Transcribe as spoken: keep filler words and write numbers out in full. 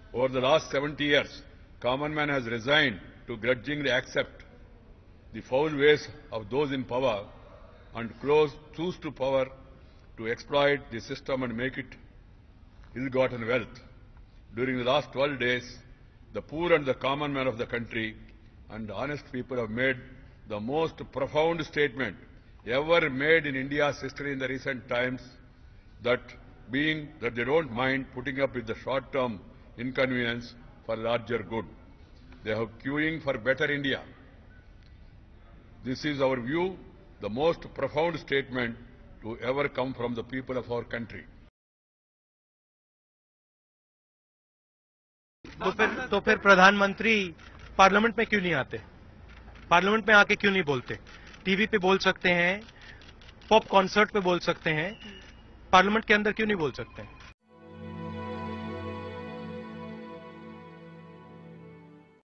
Over the last seventy years, common man has resigned to grudgingly accept the foul ways of those in power and close, choose to power to exploit the system and make it ill-gotten wealth. During the last twelve days, the poor and the common man of the country and honest people have made the most profound statement ever made in India's history in the recent times, that being that they don't mind putting up with the short-term inconvenience for larger good. They are queuing for better India. This is our view, the most profound statement to ever come from the people of our country. तो फिर तो फिर प्रधानमंत्री parliament में क्यों नहीं आते? Parliament में आके क्यों नहीं बोलते? टीवी पे बोल सकते हैं, पॉप कॉन्सर्ट पे बोल सकते हैं, पार्लियामेंट के अंदर क्यों नहीं बोल सकते हैं?